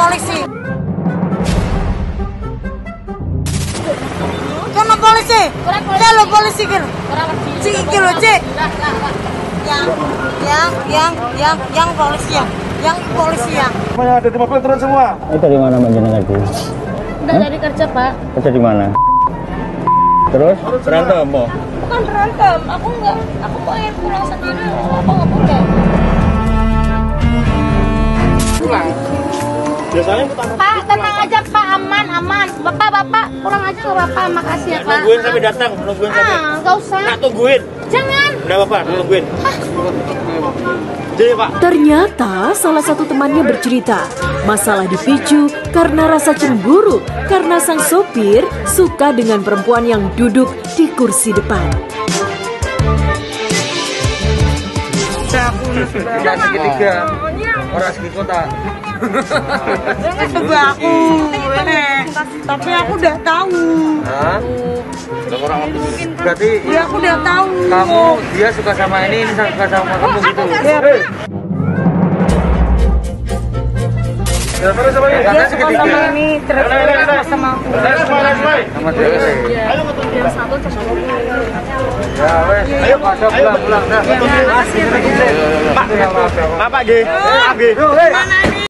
polisi. Kono polisi. Kalau polisi kan. Cik kilo cik. Yang polisi yang. Yang polisi yang. Semuanya ada di mobil turun semua. Ini dari mana Mbak jenengan tadi? Udah dari kerja, Pak. Kerja di mana? Terus berantem mau? Bukan berantem, aku pengen pulang sendiri, apa nggak boleh? Pulang. Biasanya Pak, tenang aja Pak, aman. Bapak, kurang aja nggak apa-apa, makasih ya Pak. nungguin sampai datang, nungguin sampai. Nggak usah. Nak tungguin. Jangan. Udah apa, nungguin. Jadi Pak. Ternyata salah satu temannya bercerita, masalah dipicu karena rasa cemburu karena sang sopir suka dengan perempuan yang duduk di kursi depan. Tidak segitiga. Orang segi kota. Jangan coba aku ini. Tapi aku udah tahu. Hah? Berarti Ya aku udah tahu. kamu dia suka sama ini suka sama kamu gitu. Karena segitiga. Sama ini terus sama aku. Sama dia. Yang satu sama aku. Ya wes, ayo pulang. Dah. Makasih ya Pak. Pak, G. Mana